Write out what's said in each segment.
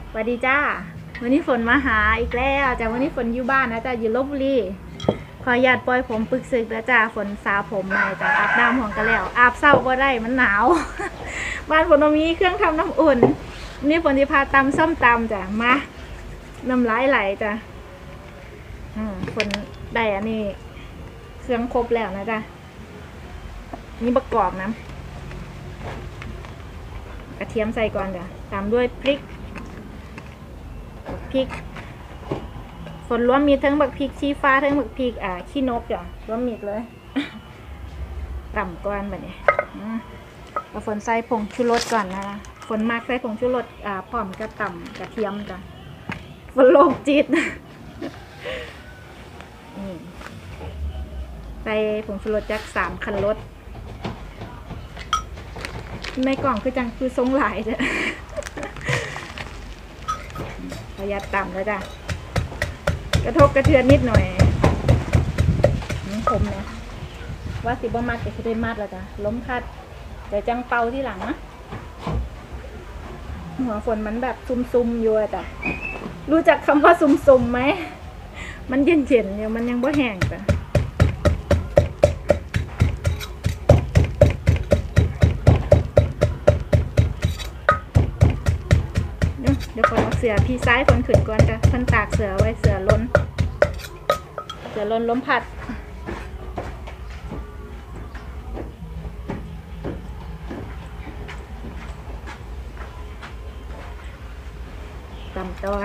สวัสดีจ้าวันนี้ฝนมาหาอีกแล้วจ้าวันนี้ฝนอยู่บ้านนะจ้าอยู่ลพบุรีขอหยาดปล่อยผมปึกซึกแล้วจ้าฝนสาผมใหม่จ้าอาบน้ำห่วงกันแล้วอาบเศร้าก็ได้มันหนาว บ้านฝนมีเครื่องทำน้ำอุ่นนี่ฝนจะพาตำส้มตำจ้ามาน้ำลายไหลจ้าฝนได้อันนี้เครื่องครบแล้วนะจ้านี่ประกอบนะกระเทียมใส่ก่อนจ้ะตามด้วยพริกฝนรวมมีทั้งบักพริกชี้ฟ้าทั้งบักพริกขี้นกจ้ะรวมมีดเลยต่ำก่อนแบบนี้แล้วฝนใส่ผงชูรสก่อนนะฝนมากใส่ผงชูรสพร้อมกับต่ำกระเทียมจ้ะฝนโลกจิตใส่ผงชูรสจาก3 คันรสในกล่องคือจังคือทรงหลายจ้ะประหยัดต่ำแล้วจ้ะกระทบกระเทือนนิดหน่อยผมเนี่ยว่าสิบ่มัดแต่คือได้มัดแล้วจ้ะล้มพัดเดี๋ยวจังเป่าที่หลังนะหัวฝนมันแบบซุ่มๆอยู่จ้ะรู้จักคำว่าซุ่มๆไหมมันเย็นๆเนี่ยมันยังบ่แห้งจ้ะเดี๋ยวคนเอาเสือพี่ซ้ายคนขืนก่อนจ้ะคนตากเสือไว้เสือล้นล้มผัดตำตัว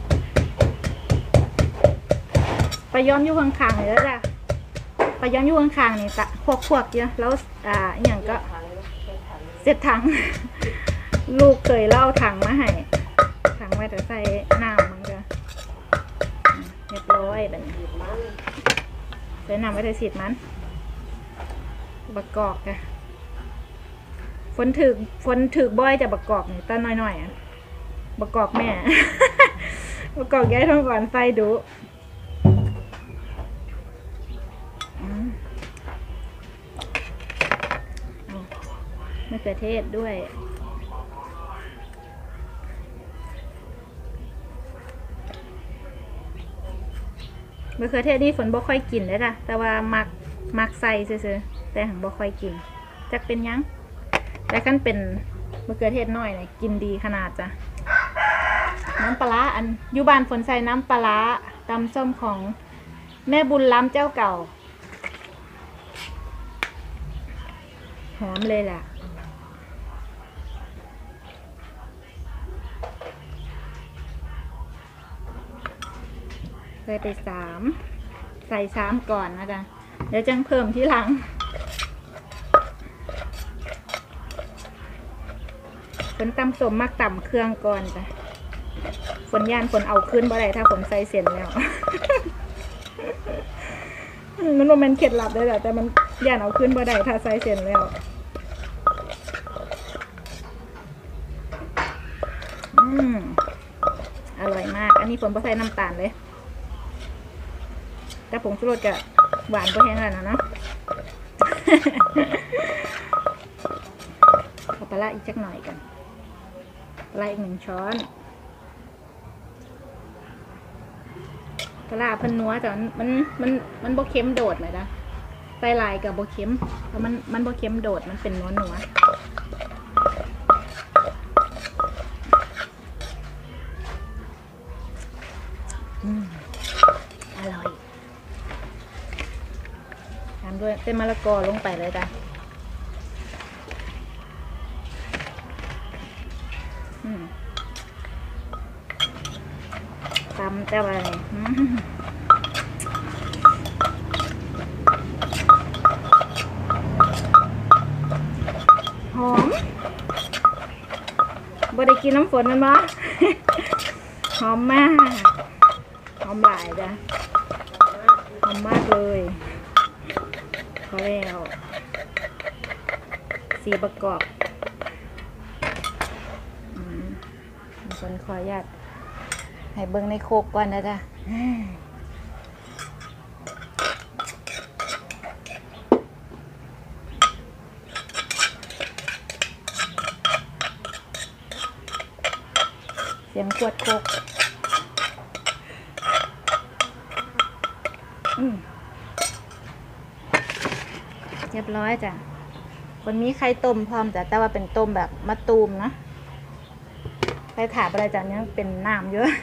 ไปย้อมอยู่ข้างๆเลยแล้วจ้ะไปย้อมอยู่ข้างๆนี่ตะขวกๆเยอะแล้วอย่างก็เสร็จถัง ลูกเคยเล่าถังมาให้ถังไว้แต่ใส่น้ำมันก็เรียบร้อยแบบนี้ใส่น้ำไว้แต่ฉีดมันบักกอกจ้ะฝนถึกบ่อยจะบักกอกนี่ต้นน้อยๆบักกอกแม่ บักกอกย้ายท้องก่อนไฟดูมะเขือเทศด้วยมะเขือเทศนี่ฝนบ่ค่อยกินเลยจ้ะแต่ว่ามักใส่ซื่อๆแต่หังบ่ค่อยกินจักเป็นยังแต่ขั้นเป็นมะเขือเทศน้อยเนี่ยกินดีขนาดจ้ะน้ำปลาอันอยู่บ้านฝนใส่น้ำปลาตำส้มของแม่บุญล้ำเจ้าเก่าหอมเลยแหละใส่ไป3ใส่3ก่อนนะจ๊ะเดี๋ยวจังเพิ่มที่หลังฝนตำส้มมักต่ำเครื่องก่อนจ้ะฝนย่านฝนเอาขึ้นบ่ได้ถ้าฝนใส่เสร็จแล้ว มันโมเมนต์เคล็ดลับเลยแต่มันย่านเอาขึ้นบ่ได้ถ้าใส่เสร็จแล้วอร่อยมากอันนี้ฝนบ่ใส่น้ำตาลเลยแต่ผงชูรสกับหวานก็แห้งแล้วนะเอาปลาอีกสักหน่อยกันปลาอีก1 ช้อนปลาเพิ่นนัวแต่มันบ่เค็มโดดเลยนะใส่ลายกับบ่เค็มเพราะมันบ่เค็มโดดมันเป็นนัวอร่อยตามด้วยเป็นมะละกอลงไปเลยจ้ะตำแต่ว่าหอมบ่ได้กินน้ำฝนมันบ่ หอมมากหอมหลายจ้ะหอมมากเลยพอแล้วสีประกอบคนขออนุญาตให้เบิ้งในโคกก่อนนะจ๊ะเสียงขวดโคกเรียบร้อยจ้ะคนมีไข่ต้มพร้อมจ้ะแต่ว่าเป็นต้มแบบมะตูมนะไปถามอะไรจ้ะเนี่ยเป็นน้ำเยอะ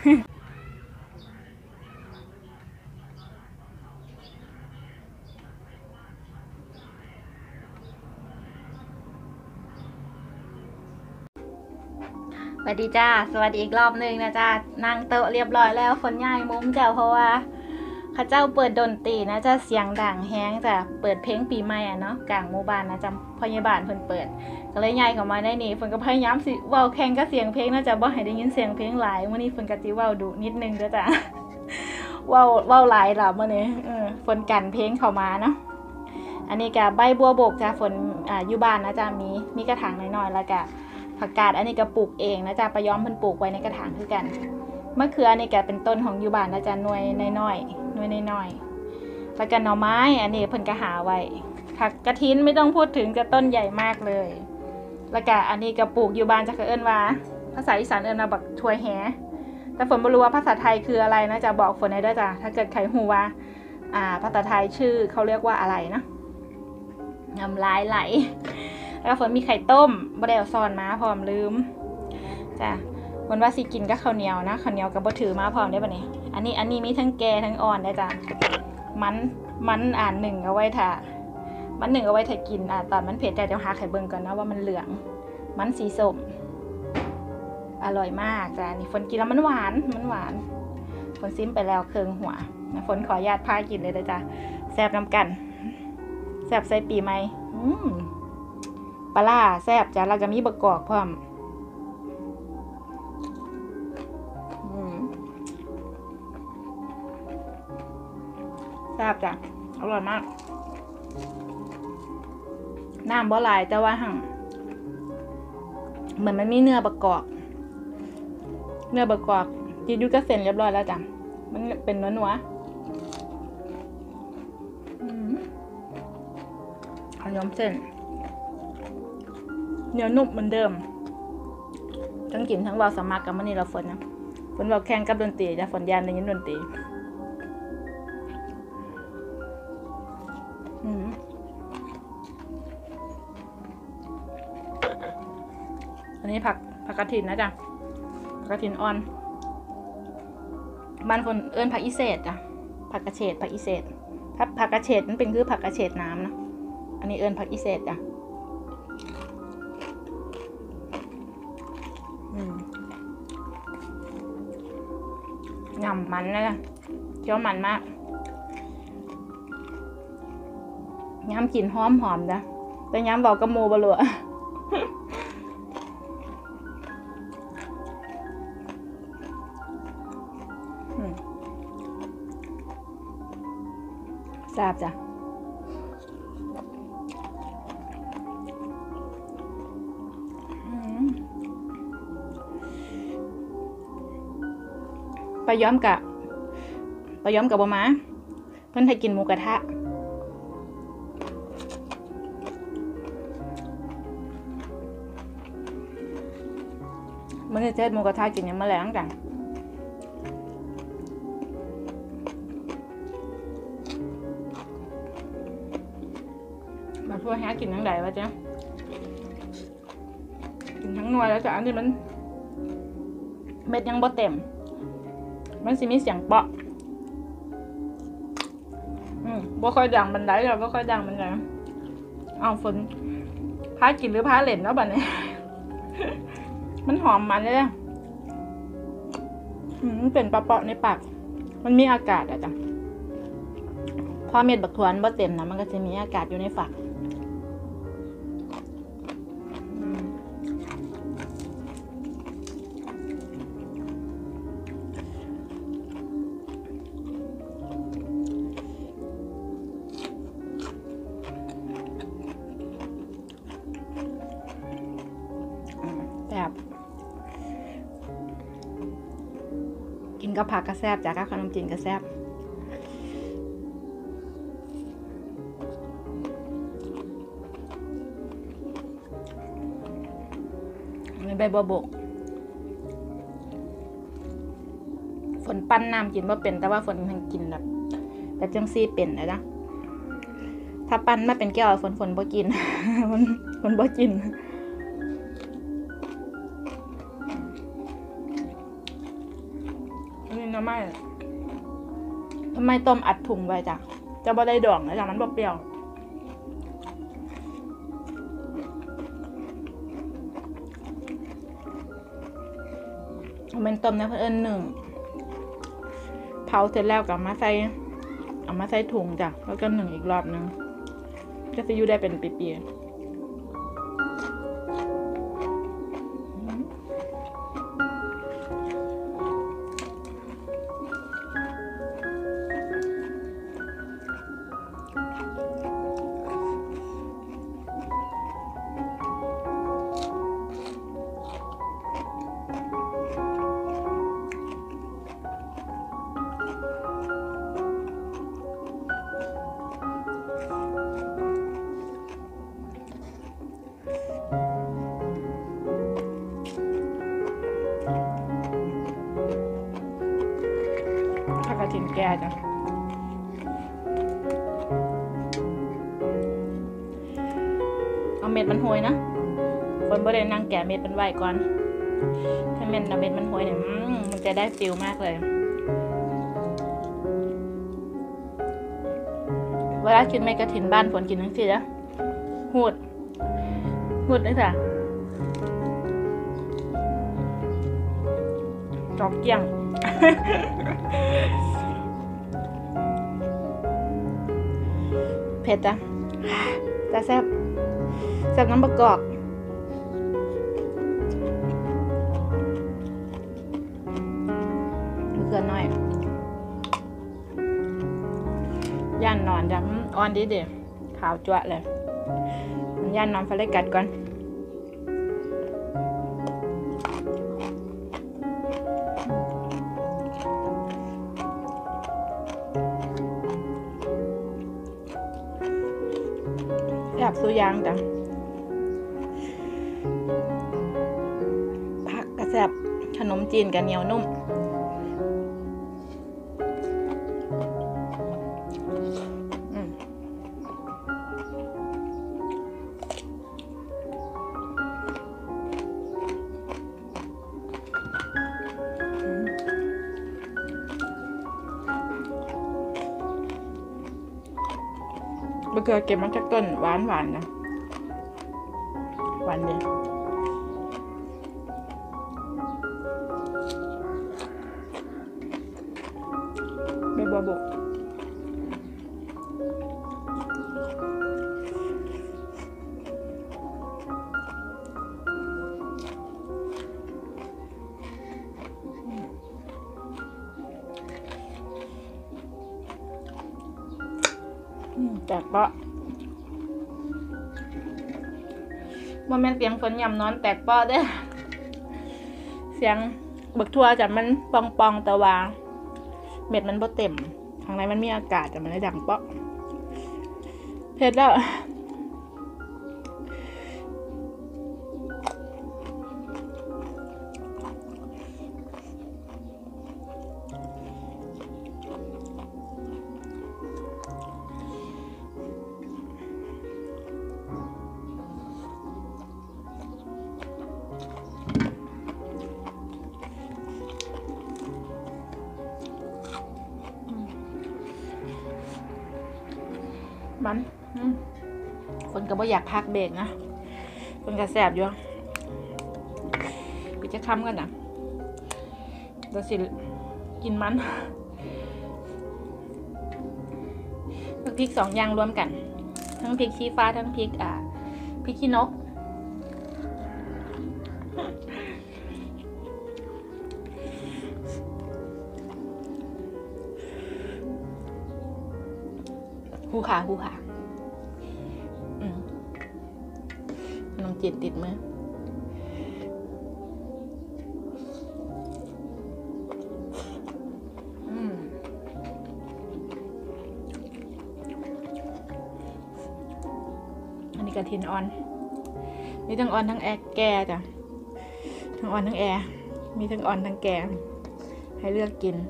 สวัสดีจ้าสวัสดีอีกรอบนึงนะจ้านั่งโต๊ะเรียบร้อยแล้วคนย้ายมุ้งจ้าเพราะว่าข้าเจ้าเปิดดนตรีนะจ้าเสียงดังแฮงจ้ะเปิดเพลงปีใหม่อ่ะเนาะกลางหมู่บ้านนะจ้าพยาบาลเพิ่นเปิดก็เลยย้ายเข้ามาได้นี่เพิ่นก็พยายามสิเว้าแข่งกับเสียงเพลงนะจ้าบ่ให้ได้ยินเสียงเพลงหลายมื้อนี้เพิ่นก็สิเว้าดุนิดนึงเด้อจ้าเว้าหลายล่ะมื้อนี้ฝนกันเพลงเข้ามาเนาะอันนี้ก็ใบบัวบกจ้าฝนอยู่บ้านนะจ้ามีกระถางน้อยๆแล้วก็ผักกาดอันนี้ก็ปลูกเองนะจ๊ะปะย้อมเพิ่นปลูกไว้ในกระถางคือกันมะเขืออันนี้ก็เป็นต้นของอยู่บ้านนะจ๊ะหน่วยน้อยแล้วก็หน่อไม้อันนี้เพิ่นก็หาไว้ผักกระถินไม่ต้องพูดถึงจะต้นใหญ่มากเลยแล้วก็อันนี้ก็ปลูกอยู่บ้านจะเอิ้นว่าภาษาอีสานเอิ้นว่าบักถั่วแหแต่ฝนบ่รู้ว่าภาษาไทยคืออะไรนะจ๊ะบอกฝนได้ด้วยจ้ะถ้าเกิดใครฮู้ว่าภาษาไทยชื่อเขาเรียกว่าอะไรนะน้ำลายไหลแล้วฝนมีไข่ต้มบ่ได้เอาซ่อนมาพร้อมลืมจ้ะฝนว่าสิกินกับข้าวเหนียวนะข้าวเหนียวกับบ่ถือมาพร้อมได้ป่ะนี่อันนี้มีทั้งแก่ทั้งอ่อนได้จ้ะมันหนึ่งเอาไว้ถ้ามันหนึ่งเอาไว้ถ้ากินตอนมันเผ็ดแต่เดี๋ยวหาไข่เบิ่งก่อนนะว่ามันเหลืองมันสีส้มอร่อยมากจ้ะนี่ฝนกินแล้วมันหวานฝนซิมไปแล้วเคืองหัวฝนขออนุญาตพากินเลยจ้ะแซ่บน้ำกันแซ่บใส่ปีใหม่ปลาแซ่บจ้ะแล้วก็มีบะกอกพร้อมแซ่บจ้ะอร่อยมากน้ำบ่หลายแต่ว่าเหมือนมันมีเนื้อบะกอกกินอยู่กับเส้นเรียบร้อยแล้วจ้ะมันเป็นนัวขนมเส้นเนื้อนุ่มเหมือนเดิมทั้งกินทั้งเบาสมัครกับมันนี่เราฝนนะฝนเบาแข่งกับดนตรีแต่ฝนยานในยินดนตรีอันนี้ผักกระถินนะจ๊ะผักกระถินอ่อนบ้านฝนเอิ้นผักอีเศษจ้ะผักกระเฉดผักอีเศษผักกระเฉดมันเป็นคือผักกระเฉดน้ำนะอันนี้เอิ้นผักอีเศษจ้ะยำมันเลยเคี้ยวมันมากยำกลิ่นหอมจ้ะแต่ยำบอกกระโมบะหลัวแซ่บจ้ะปลาย้อมกับบะม้าเพิ่นให้กินหมูกระทะมันจะเทศหมูกระทะกินยังแมลงกันมาทั่วแฮกินทั้งใดวะเจ้ากินทั้งหน่วยแล้วจ้ะอันนี้มันเม็ดยังบ่เต็มมันสิมีเสียงเปาะบ่ค่อยดังบันไดหรอกบ่ค่อยดังบันไดเอาฝนพากินหรือพาเล่นเนาะบัดนี้ มันหอมมันเลยเป็นเปาะในปากมันมีอากาศอะจ้ะพอเม็ดบักทวนบ่เต็มนะมันก็จะมีอากาศอยู่ในฝักแบบกินกับผักกระแซบจากขนมจีนกระแซบในใบบัวบกฝนปั้นน้ำกินว่าเป็นแต่ว่าฝนมันกินแบบจังซี่เป็นนะถ้าปั้นมาเป็นแก้วฝนบ่กิน ฝนบ่กินนี่ทำไมต้มอัดถุงไว้จ้ะจะบ่ได้ดองนะจ้ะมันบ่เปรี้ยวเป็นต้มนะเพื่อนหนึ่งเผาเสร็จแล้วก็เอามาใส่ถุงจ้ะแล้วก็หนึ่งอีกรอบนึงก็จะอยู่ได้เป็นปีๆกินแก่จ้ะเอาเม็ดมันโหยนะคนบ่ได้นั่งแกะเม็ดมันไว้ก่อนถ้าเม็ดมันโหยเนี่ยมันจะได้ฟิลมากเลยเวลากินเม็ดกระถินบ้านฝนกินทั้งทีนะหูดเลยจ้ะจอกเกี้ยง เผ็ดจ้ะแต่แซ่บน้ำประกอบเกลือหน่อยย่านนอนจ้ะอ่อนดีเด็ดขาวจั่วเลยมันย่านนอนฟ้าเลยกัดก่อนแอบสู้ยางจ้ะผักกระแซบขนมจีนกันเหนียวนุ่มมะเขือเก็บมาจากต้นหวานนะหวานดีใบบัวบกแตกเปาะโมเมนต์เสียงฝนยำนอนแตกเปาะเด้อเสียงบักทั่วจะมันปองแต่ว่าเม็ดมันบ่เต็มข้างในมันมีอากาศแต่มันได้ดังเปาะเผ็ดแล้วมันคนก็บ่อยากพักเบรกนะคนก็แสบอยู่ไปจะค้ำกันนะเดี๋ยวสิกินมันพริก2อย่างรวมกันทั้งพริกชี้ฟ้าทั้งพริกขี้นกหูขาน้ำจีนติดมืออันนี้กระถินอ่อนมีทั้งอ่อนทั้งแก่จ้ะทั้งอ่อนทั้งแอมีทั้งอ่อนทั้งแก่ให้เลือกกิน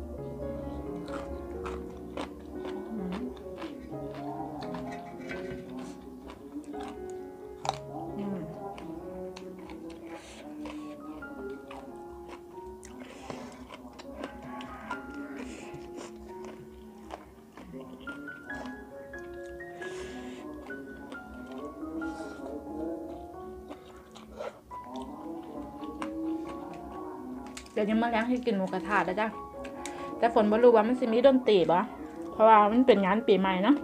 เดี๋ยวนี้มาแล้วให้กินหมูกระทะแล้วจ้ะแต่ฝนบ่รู้ว่ามันสิมีดนตรีบ่เพราะว่ามันเป็นงานปีใหม่เนาะ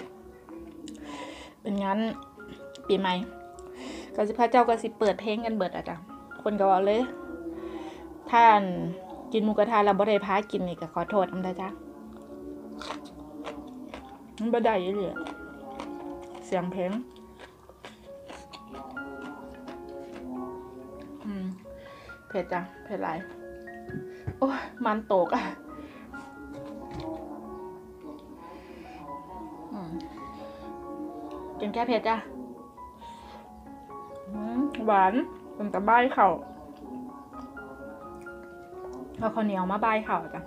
เป็นงานปีใหม่ก็สิพระเจ้าก็สิเปิดเพลงกันเบิดอ่ะจ้ะคนก็ว่าเลยท่านกินหมูกระทะแล้วบ่ได้พากินนี่ก็ขอโทษนำได้จ้ะมันบ่ได้อยู่เลยเสียงเพลงเผ็ดจ้ะเผ็ดหลายโอ้ยมันตกอ่ะกินแค่เผ็ดจ้ะหวานเป็นตะไบเข่าเอาข้าวเหนียวมาใบเข่าจ้ะ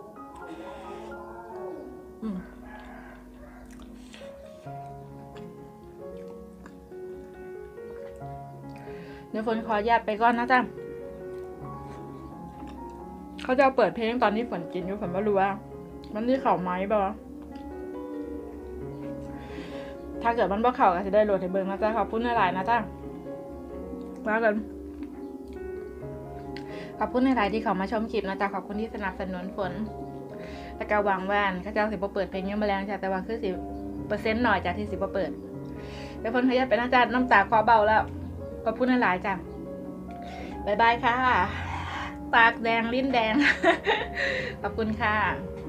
เดี๋ยวฝนขออนุญาตไปก่อนนะจ๊ะเขาจะเปิดเพลงตอนที่ฝนกินอยู่ฝนไม่รู้ว่ามันที่เข่าไหมบ่ถ้าเกิดมันบ่เข่าก็จะได้โหลดให้เบิ่งนะจ๊ะขอบคุณหลายๆนะจ๊ะมากันขอบคุณหลายๆที่เขามาชมคลิปนะจ๊ะขอบคุณที่สนับสนุนฝนแต่ก็หวังว่าเขาจะสิบ่เปิดเพลงยังมาแรงจ้ะแต่ว่าคือ10%หน่อยจ้ะที่สิบ่เปิดเดี๋ยวฝนขยับไปนะจ๊ะน้ำตาคอเบาแล้วขอบคุณหลายๆจ้ะบ๊ายบายค่ะปากแดงลิ้นแดง ขอบคุณค่ะ